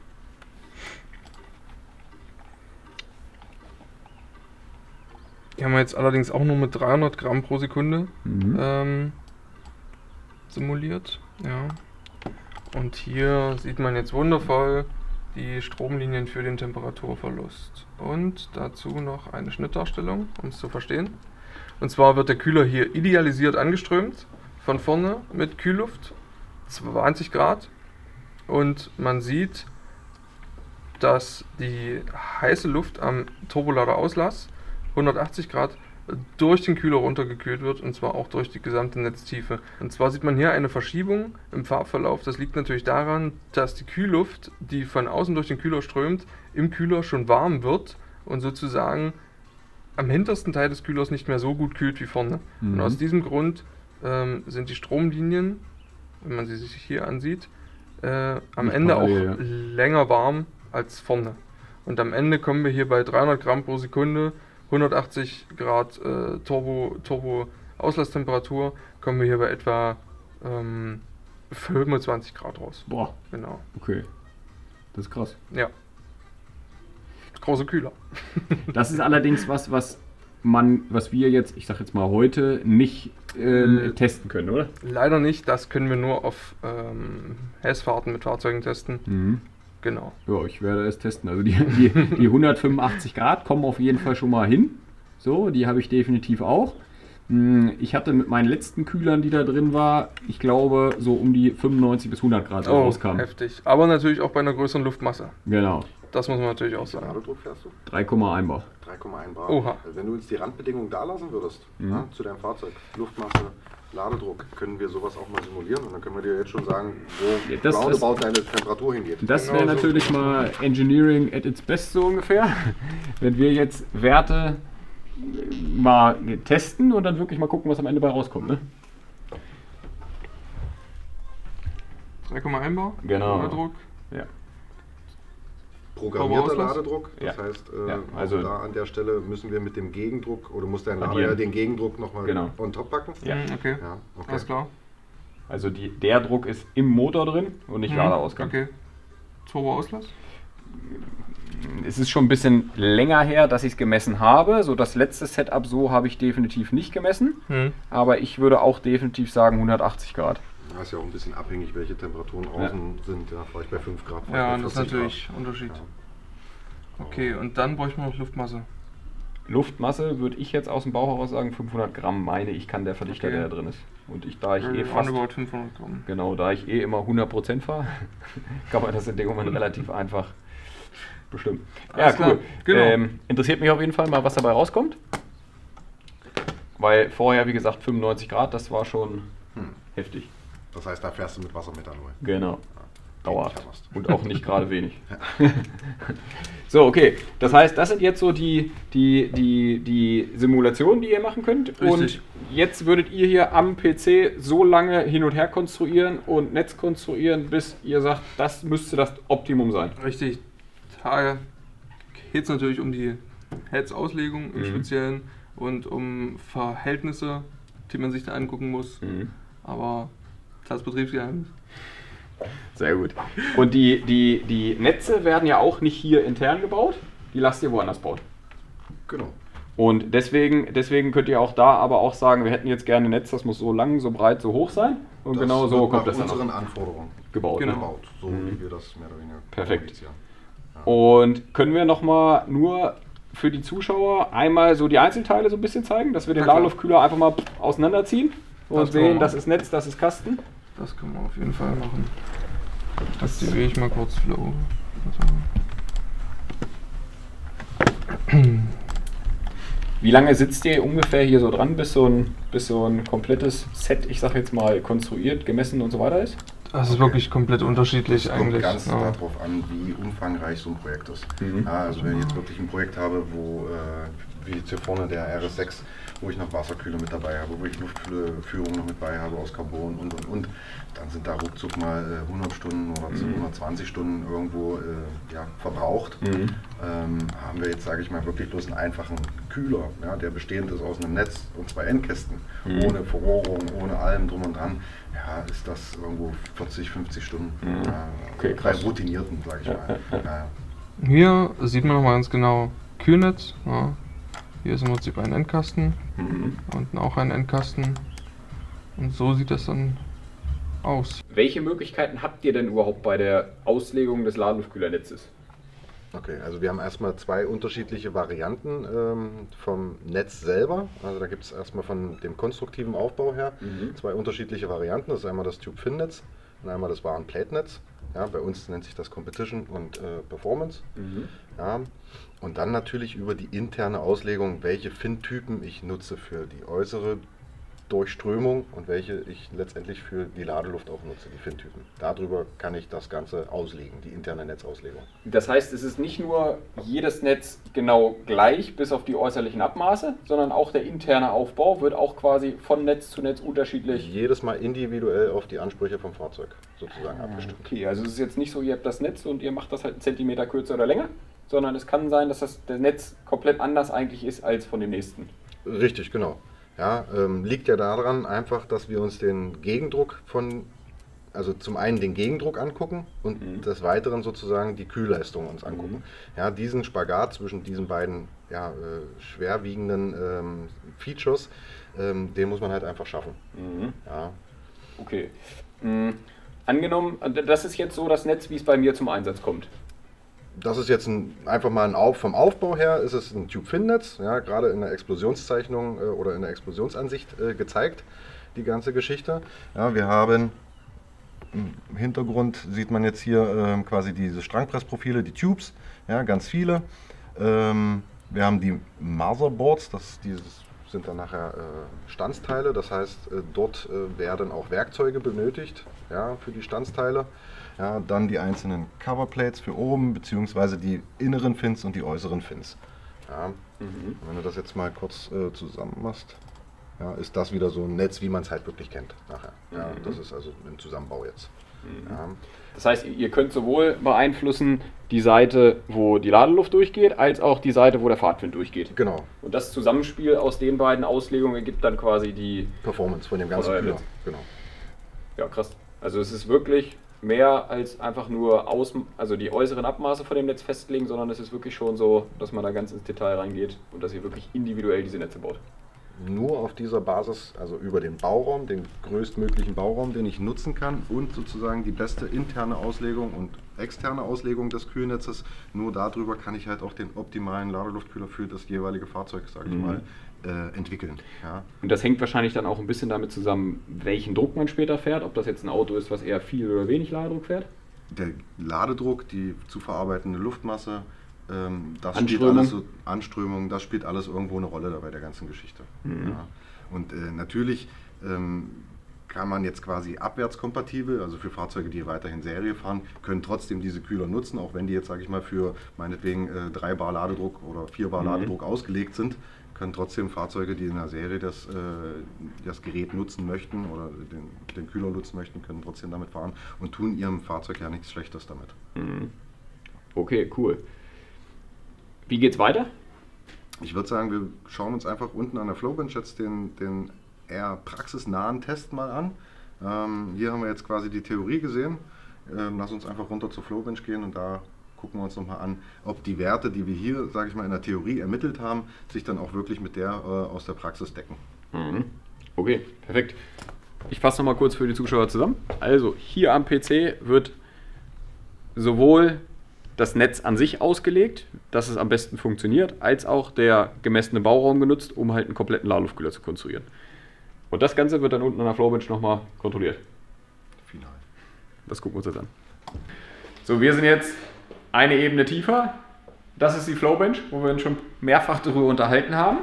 Die haben wir jetzt allerdings auch nur mit dreihundert Gramm pro Sekunde Mhm. ähm, simuliert. Ja. Und hier sieht man jetzt wundervoll die Stromlinien für den Temperaturverlust. Und dazu noch eine Schnittdarstellung, um es zu verstehen. Und zwar wird der Kühler hier idealisiert angeströmt, von vorne mit Kühlluft, zwanzig Grad. Und man sieht, dass die heiße Luft am Turboladerauslass hundertachtzig Grad durch den Kühler runtergekühlt wird, und zwar auch durch die gesamte Netztiefe. Und zwar sieht man hier eine Verschiebung im Farbverlauf. Das liegt natürlich daran, dass die Kühlluft, die von außen durch den Kühler strömt, im Kühler schon warm wird und sozusagen am hintersten Teil des Kühlers nicht mehr so gut kühlt wie vorne. Mhm. Und aus diesem Grund ähm, sind die Stromlinien, wenn man sie sich hier ansieht, äh, am Nicht Ende parallel, auch länger warm als vorne. Und am Ende kommen wir hier bei dreihundert Gramm pro Sekunde, hundertachtzig Grad äh, Turbo, Turbo Auslasstemperatur, kommen wir hier bei etwa ähm, fünfundzwanzig Grad raus. Boah, Genau. okay. Das ist krass. Ja. Große Kühler. Das ist allerdings was, was man, was wir jetzt, ich sag jetzt mal heute, nicht ähm, Äh, testen können, oder? Leider nicht, das können wir nur auf ähm, Hessfahrten mit Fahrzeugen testen. Mhm. Genau. Ja, ich werde es testen. Also die, die, die hundertfünfundachtzig Grad kommen auf jeden Fall schon mal hin. So, die habe ich definitiv auch. Hm, Ich hatte mit meinen letzten Kühlern, die da drin war, ich glaube, so um die fünfundneunzig bis hundert Grad Oh, rauskamen. heftig. Aber natürlich auch bei einer größeren Luftmasse. Genau. Das muss man natürlich auch Welchen sagen. Ladedruck fährst du? drei Komma eins Bar. drei Komma eins Bar. Oha. Also wenn du uns die Randbedingungen da lassen würdest, Mhm. ja, zu deinem Fahrzeug, Luftmasse, Ladedruck, können wir sowas auch mal simulieren und dann können wir dir jetzt schon sagen, wo Ja, das ist- roundabout deine Temperatur hingeht. Das Genau wäre so. natürlich mal Engineering at its best so ungefähr. Wenn wir jetzt Werte mal testen und dann wirklich mal gucken, was am Ende bei rauskommt. Ne? drei Komma eins Bar. Genau. Ladedruck. Ja. Programmierter Auslass? Ladedruck, das Ja. heißt, äh, Ja, auch also- da an der Stelle müssen wir mit dem Gegendruck, oder muss dein Lader Addieren. ja den Gegendruck nochmal Genau. on top packen? Ja. Mhm, okay. Ja, okay. Alles klar. Also die, der Druck ist im Motor drin und nicht Mhm, Laderausgang. Okay. Turboauslass. Es ist schon ein bisschen länger her, dass ich es gemessen habe. So das letzte Setup so habe ich definitiv nicht gemessen. Mhm. Aber ich würde auch definitiv sagen hundertachtzig Grad. Ja, ist ja auch ein bisschen abhängig, welche Temperaturen außen sind. Ja, vielleicht bei fünf Grad. vielleicht Ja, bei das ist vierzig natürlich Grad. Unterschied. Ja. Okay, und dann bräuchten wir noch Luftmasse. Luftmasse würde ich jetzt aus dem Bauch heraus sagen, fünfhundert Gramm meine ich kann der Verdichter, Okay. der da drin ist. Und ich, da ich eh Äh, fast, roundabout fünfhundert Gramm. genau, da ich eh immer hundert Prozent fahre, kann man das in dem Moment relativ einfach bestimmen. Ja, Alles cool. klar, genau. Ähm, interessiert mich auf jeden Fall mal, was dabei rauskommt. Weil vorher, wie gesagt, fünfundneunzig Grad, das war schon Hm. heftig. Das heißt, da fährst du mit Wassermethanol. Genau. Dauerhaft. Nicht anders. Und auch nicht gerade wenig. So, okay. Das heißt, das sind jetzt so die, die, die, die Simulationen, die ihr machen könnt. Richtig. Und jetzt würdet ihr hier am P C so lange hin und her konstruieren und Netz konstruieren, bis ihr sagt, das müsste das Optimum sein. Richtig. Da geht es natürlich um die Netzauslegung im Mhm. Speziellen und um Verhältnisse, die man sich da angucken muss. Mhm. Aber das Betriebsgeheimnis. Sehr gut. Und die, die, die Netze werden ja auch nicht hier intern gebaut, die lasst ihr woanders bauen. Genau. Und deswegen, deswegen könnt ihr auch da aber auch sagen, wir hätten jetzt gerne ein Netz, das muss so lang, so breit, so hoch sein. Und Das genau so wird kommt nach das dann unseren auch Anforderungen gebaut. Genau. Ne? gebaut, so Mhm. wie wir das mehr oder weniger Perfekt. kommunizieren. Und können wir nochmal nur für die Zuschauer einmal so die Einzelteile so ein bisschen zeigen, dass wir den Na klar. Ladeluftkühler einfach mal auseinanderziehen und Das können wir sehen, das machen. ist Netz, das ist Kasten. Das können wir auf jeden Fall machen. Aktiviere ich mal kurz Flow. Wie lange sitzt ihr ungefähr hier so dran, bis so ein, bis so ein komplettes Set, ich sag jetzt mal, konstruiert, gemessen und so weiter ist? Das ist Okay. wirklich komplett unterschiedlich Es kommt eigentlich. ganz ja. darauf an, wie umfangreich so ein Projekt ist. Mhm. Ja, also wenn ich jetzt wirklich ein Projekt habe, wo, äh, wie jetzt hier vorne der R S sechs, wo ich noch Wasserkühler mit dabei habe, wo ich Luftführung noch mit dabei habe aus Carbon und und und, dann sind da ruckzuck mal äh, hundert Stunden oder Mhm. hundertzwanzig Stunden irgendwo äh, ja, verbraucht. Mhm. Ähm, haben wir jetzt, sage ich mal, wirklich bloß einen einfachen Kühler, ja, der bestehend ist aus einem Netz und zwei Endkästen, Mhm. ohne Verrohrung, ohne allem drum und dran, ja, ist das irgendwo vierzig, fünfzig Stunden. Mhm. Ja, Okay, bei krass. Routinierten, sage ich Ja, mal. ja, ja. Ja, ja. Hier sieht man nochmal ganz genau Kühlnetz. Ja. Hier ist im Prinzip ein Endkasten, Mhm. unten auch ein Endkasten. Und so sieht das dann aus. Welche Möglichkeiten habt ihr denn überhaupt bei der Auslegung des Ladeluftkühlernetzes? Okay, also wir haben erstmal zwei unterschiedliche Varianten ähm, vom Netz selber. Also da gibt es erstmal von dem konstruktiven Aufbau her Mhm. zwei unterschiedliche Varianten. Das ist einmal das Tube-Fin-Netz und einmal das Waren-Plate-Netz. Ja, bei uns nennt sich das Competition und äh, Performance. Mhm. Ja, und dann natürlich über die interne Auslegung, welche Fin-Typen ich nutze für die äußere Durchströmung und welche ich letztendlich für die Ladeluft auch nutze, die Fin-Typen. Darüber kann ich das Ganze auslegen, die interne Netzauslegung. Das heißt, es ist nicht nur jedes Netz genau gleich, bis auf die äußerlichen Abmaße, sondern auch der interne Aufbau wird auch quasi von Netz zu Netz unterschiedlich. Jedes Mal individuell auf die Ansprüche vom Fahrzeug sozusagen abgestimmt. Okay, also es ist jetzt nicht so, ihr habt das Netz und ihr macht das halt einen Zentimeter kürzer oder länger, sondern es kann sein, dass das, das Netz komplett anders eigentlich ist als von dem nächsten. Richtig, genau. Ja, ähm, liegt ja daran einfach, dass wir uns den Gegendruck von, also zum einen den Gegendruck angucken und Mhm. des Weiteren sozusagen die Kühlleistung uns angucken. Mhm. Ja, diesen Spagat zwischen diesen beiden ja, äh, schwerwiegenden ähm, Features, ähm, den muss man halt einfach schaffen. Mhm. Ja. Okay. Mhm. Angenommen, das ist jetzt so das Netz, wie es bei mir zum Einsatz kommt. Das ist jetzt ein, einfach mal ein Auf, vom Aufbau her ist es ein Tube-Fin-Netz, ja, gerade in der Explosionszeichnung äh, oder in der Explosionsansicht äh, gezeigt, die ganze Geschichte. Ja, wir haben im Hintergrund, sieht man jetzt hier ähm, quasi diese Strangpressprofile, die Tubes, ja, ganz viele. Ähm, wir haben die Motherboards, das dieses sind dann nachher äh, Standsteile, das heißt, äh, dort äh, werden auch Werkzeuge benötigt, ja, für die Standsteile. Ja, dann die einzelnen Coverplates für oben, beziehungsweise die inneren Fins und die äußeren Fins. Ja, Mhm. wenn du das jetzt mal kurz äh, zusammen machst, ja, ist das wieder so ein Netz, wie man es halt wirklich kennt nachher. Ja, Mhm. das ist also im Zusammenbau jetzt. Ja. Das heißt, ihr könnt sowohl beeinflussen die Seite, wo die Ladeluft durchgeht, als auch die Seite, wo der Fahrtwind durchgeht. Genau, Und das Zusammenspiel aus den beiden Auslegungen ergibt dann quasi die... Performance von dem ganzen Von eurem Kühler. Netz. Genau. Ja, krass. Also es ist wirklich mehr als einfach nur aus, also die äußeren Abmaße von dem Netz festlegen, sondern es ist wirklich schon so, dass man da ganz ins Detail reingeht und dass ihr wirklich individuell diese Netze baut. Nur auf dieser Basis, also über den Bauraum, den größtmöglichen Bauraum, den ich nutzen kann und sozusagen die beste interne Auslegung und externe Auslegung des Kühlnetzes. Nur darüber kann ich halt auch den optimalen Ladeluftkühler für das jeweilige Fahrzeug, sage ich Mhm. mal, äh, entwickeln. Ja. Und das hängt wahrscheinlich dann auch ein bisschen damit zusammen, welchen Druck man später fährt, ob das jetzt ein Auto ist, was eher viel oder wenig Ladedruck fährt. Der Ladedruck, die zu verarbeitende Luftmasse, ähm, das spielt Anströmung. alles so, Anströmung, das spielt alles irgendwo eine Rolle dabei der ganzen Geschichte. Mhm. Ja. Und äh, natürlich ähm, kann man jetzt quasi abwärtskompatibel, also für Fahrzeuge, die weiterhin Serie fahren, können trotzdem diese Kühler nutzen, auch wenn die jetzt, sage ich mal, für meinetwegen äh, drei Bar Ladedruck oder vier Bar Mhm. Ladedruck ausgelegt sind, können trotzdem Fahrzeuge, die in der Serie das, äh, das Gerät nutzen möchten oder den, den Kühler nutzen möchten, können trotzdem damit fahren und tun ihrem Fahrzeug ja nichts Schlechtes damit. Mhm. Okay, cool. Wie geht's weiter? Ich würde sagen, wir schauen uns einfach unten an der Flowbench jetzt den, den eher praxisnahen Test mal an. Ähm, hier haben wir jetzt quasi die Theorie gesehen. Ähm, lass uns einfach runter zur Flowbench gehen und da gucken wir uns nochmal an, ob die Werte, die wir hier, sage ich mal, in der Theorie ermittelt haben, sich dann auch wirklich mit der äh, aus der Praxis decken. Mhm. Okay, perfekt. Ich fasse nochmal kurz für die Zuschauer zusammen. Also hier am P C wird sowohl das Netz an sich ausgelegt, dass es am besten funktioniert, als auch der gemessene Bauraum genutzt, um halt einen kompletten Ladeluftkühler zu konstruieren. Und das Ganze wird dann unten an der Flowbench nochmal kontrolliert. Final. Das gucken wir uns jetzt an. So, wir sind jetzt eine Ebene tiefer. Das ist die Flowbench, wo wir uns schon mehrfach darüber unterhalten haben.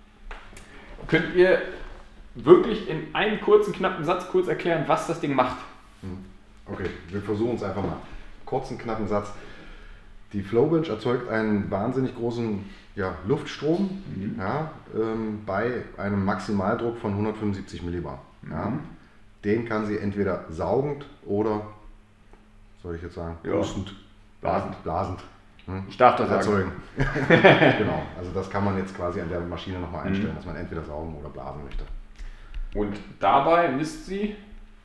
Könnt ihr wirklich in einem kurzen, knappen Satz kurz erklären, was das Ding macht? Okay, wir versuchen es einfach mal. Kurzen, knappen Satz. Die Flowbench erzeugt einen wahnsinnig großen ja, Luftstrom Mhm. ja, ähm, bei einem Maximaldruck von hundertfünfundsiebzig Millibar. Ja. Mhm. Den kann sie entweder saugend oder, soll ich jetzt sagen, Ja. pustend, blasend, blasend hm, Ich darf das sagen. erzeugen. Genau, also das kann man jetzt quasi an der Maschine nochmal einstellen, Mhm. dass man entweder saugen oder blasen möchte. Und dabei misst sie,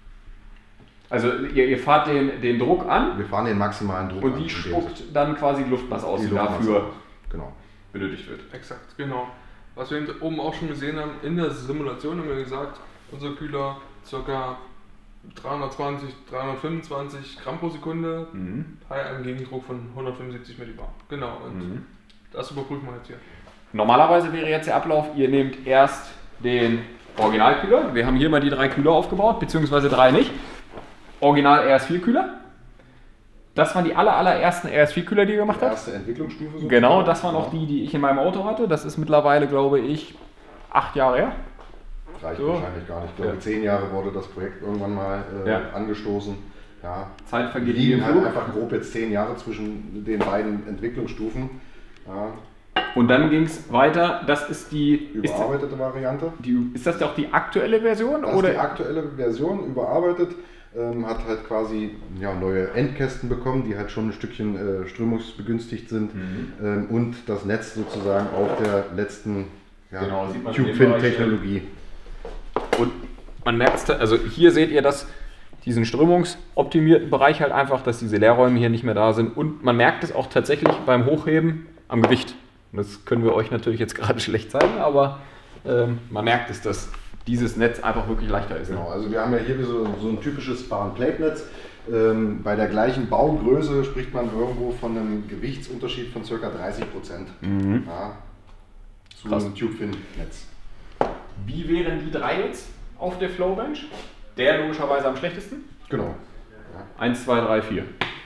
also ihr, ihr fahrt den, den Druck an Wir fahren den maximalen Druck und an, die in dem spuckt dann quasi die Luftmasse aus, die die Luftmasse dafür aus. Genau. benötigt wird. Exakt, genau. Was wir eben oben auch schon gesehen haben, in der Simulation haben wir gesagt, unser Kühler ca. dreihundertzwanzig, dreihundertfünfundzwanzig Gramm pro Sekunde Mhm. bei einem Gegendruck von hundertfünfundsiebzig Millibar. Genau, und Mhm. das überprüfen wir jetzt hier. Normalerweise wäre jetzt der Ablauf, ihr nehmt erst den Originalkühler. Wir haben hier mal die drei Kühler aufgebaut, beziehungsweise drei nicht. Original R S vier Kühler. Das waren die aller, allerersten R S vier Kühler, die ihr gemacht habt. Erste Entwicklungsstufe. sozusagen. Genau, das waren auch die, die ich in meinem Auto hatte. Das ist mittlerweile, glaube ich, acht Jahre her. Reicht So. wahrscheinlich gar nicht. Ich glaube, Ja. zehn Jahre wurde das Projekt irgendwann mal äh, Ja. angestoßen. Ja. Zeit vergeht wie Liegen im halt Flug. einfach grob jetzt zehn Jahre zwischen den beiden Entwicklungsstufen. Ja. Und dann ging es weiter. Das ist die. Ist, Überarbeitete Variante. die, ist das auch die aktuelle Version? Das oder? ist die aktuelle Version, überarbeitet. Ähm, hat halt quasi ja, neue Endkästen bekommen, die halt schon ein Stückchen äh, strömungsbegünstigt sind. Mhm. Ähm, und das Netz sozusagen auf der letzten ja, Genau, sieht man in dem Tube-Fin-Technologie. Und man merkt es, also hier seht ihr das, diesen strömungsoptimierten Bereich halt einfach, dass diese Leerräume hier nicht mehr da sind. Und man merkt es auch tatsächlich beim Hochheben am Gewicht. Und das können wir euch natürlich jetzt gerade schlecht zeigen, aber ähm, man merkt es, dass dieses Netz einfach wirklich leichter ist. Genau, also wir haben ja hier so, so ein typisches Bar-and-Plate-Netz. Ähm, bei der gleichen Baugröße spricht man irgendwo von einem Gewichtsunterschied von ca. dreißig Prozent Mhm. ja, zu Krass. einem Tube-Fin-Netz. Wie wären die drei jetzt auf der Flowbench? Der logischerweise am schlechtesten? Genau. eins, zwei, drei, vier.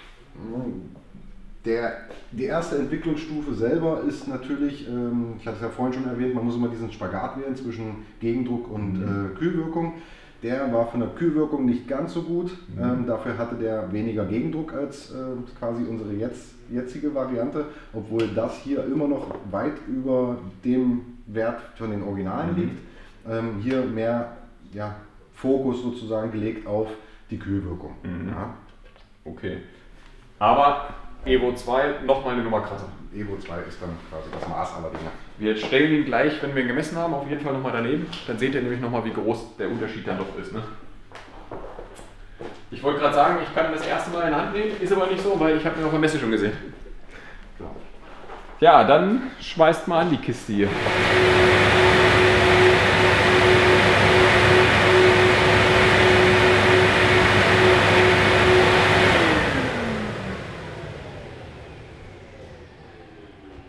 Der, die erste Entwicklungsstufe selber ist natürlich, ähm, ich hatte es ja vorhin schon erwähnt, man muss immer diesen Spagat wählen zwischen Gegendruck und Mhm. äh, Kühlwirkung. Der war von der Kühlwirkung nicht ganz so gut. Mhm. Ähm, dafür hatte der weniger Gegendruck als äh, quasi unsere jetzt, jetzige Variante, obwohl das hier immer noch weit über dem Wert von den Originalen Mhm. liegt. Ähm, hier mehr ja, Fokus sozusagen gelegt auf die Kühlwirkung. Mhm. Ja. Okay. Aber Evo zwei nochmal eine Nummer krasser. Evo zwei ist dann quasi das Maß aller Dinge. Wir stellen ihn gleich, wenn wir ihn gemessen haben, auf jeden Fall nochmal daneben. Dann seht ihr nämlich nochmal, wie groß der Unterschied dann doch ist. Ne? Ich wollte gerade sagen, ich kann das erste Mal in der Hand nehmen, ist aber nicht so, weil ich habe ihn auf der Messe schon gesehen. Genau. Ja, dann schmeißt mal an die Kiste hier.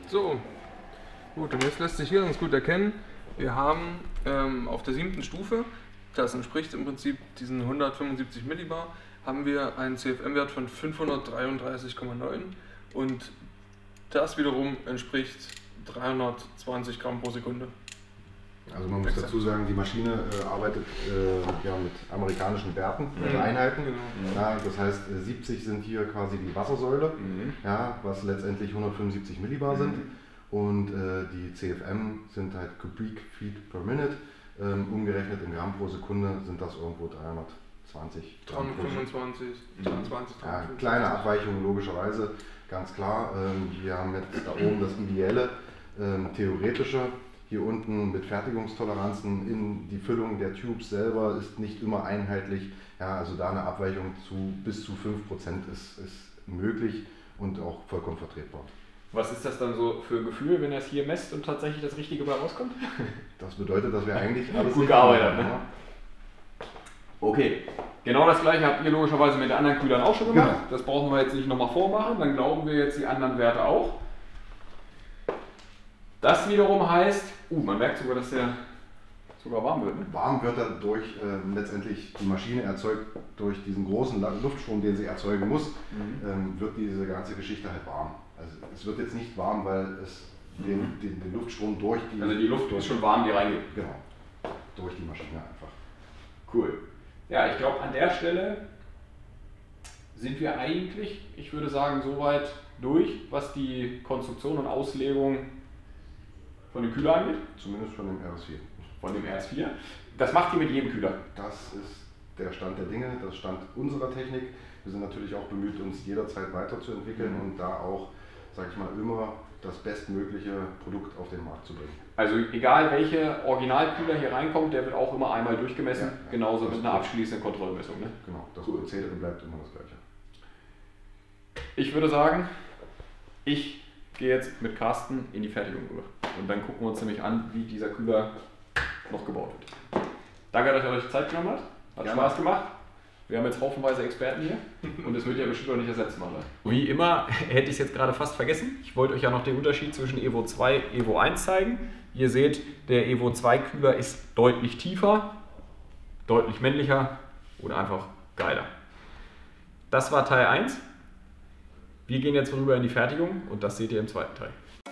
So, gut, und jetzt lässt sich hier ganz gut erkennen, wir haben ähm, auf der siebten Stufe, das entspricht im Prinzip diesen hundertfünfundsiebzig Millibar, haben wir einen C F M-Wert von fünfhundertdreiunddreißig Komma neun und das wiederum entspricht dreihundertzwanzig Gramm pro Sekunde. Also man muss Exakt. dazu sagen, die Maschine äh, arbeitet äh, ja, mit amerikanischen Werten, mit mhm. Einheiten. Genau. Ja, das heißt, siebzig sind hier quasi die Wassersäule, mhm. ja, was letztendlich hundertfünfundsiebzig Millibar mhm. sind. Und äh, die C F M sind halt Cubic Feet per Minute. Ähm, umgerechnet in Gramm pro Sekunde sind das irgendwo dreihundertzwanzig Gramm pro Sekunde. dreihundertfünfundzwanzig, dreihundertzwanzig, Ja, kleine Abweichung logischerweise, ganz klar. Ähm, wir haben jetzt da oben das ideelle, ähm, theoretische. Hier unten mit Fertigungstoleranzen in die Füllung der Tubes selber ist nicht immer einheitlich. Ja, also da eine Abweichung zu bis zu fünf Prozent ist, ist möglich und auch vollkommen vertretbar. Was ist das dann so für ein Gefühl, wenn er es hier messt und tatsächlich das Richtige bei rauskommt? Das bedeutet, dass wir eigentlich alles gut gearbeitet haben. Ne? Okay, genau das gleiche habt ihr logischerweise mit den anderen Kühlern auch schon gemacht. Genau. Das brauchen wir jetzt nicht nochmal vormachen, dann glauben wir jetzt die anderen Werte auch. Das wiederum heißt, uh, man merkt sogar, dass der sogar warm wird. Ne? Warm wird er durch äh, letztendlich die Maschine erzeugt, durch diesen großen Luftstrom, den sie erzeugen muss, mhm. ähm, wird diese ganze Geschichte halt warm. Also es wird jetzt nicht warm, weil es den, mhm. den, den Luftstrom durch die... Also die Luft ist schon warm, die reingeht. Genau, durch die Maschine einfach. Cool. Ja, ich glaube, an der Stelle sind wir eigentlich, ich würde sagen, soweit durch, was die Konstruktion und Auslegung von dem Kühler angeht. Zumindest von dem R S vier. Von dem R S vier. Das macht ihr mit jedem Kühler. Das ist der Stand der Dinge, das Stand unserer Technik. Wir sind natürlich auch bemüht, uns jederzeit weiterzuentwickeln mhm. und da auch, sage ich mal, immer das bestmögliche Produkt auf den Markt zu bringen. Also egal welche Originalkühler hier reinkommt, der wird auch immer einmal durchgemessen, ja, ja. genauso mit einer abschließenden Kontrollmessung. Ne? Genau, das Prozedere bleibt immer das gleiche. Ich würde sagen, ich gehe jetzt mit Carsten in die Fertigung rüber. Und dann gucken wir uns nämlich an, wie dieser Kühler noch gebaut wird. Danke, dass ihr euch Zeit genommen habt. Hat ja, Spaß gemacht. Wir haben jetzt haufenweise Experten hier und es wird ja bestimmt auch nicht das letzte Mal sein. Wie immer hätte ich es jetzt gerade fast vergessen. Ich wollte euch ja noch den Unterschied zwischen Evo zwei und Evo eins zeigen. Ihr seht, der Evo zwei Kühler ist deutlich tiefer, deutlich männlicher und einfach geiler. Das war Teil eins. Wir gehen jetzt rüber in die Fertigung und das seht ihr im zweiten Teil.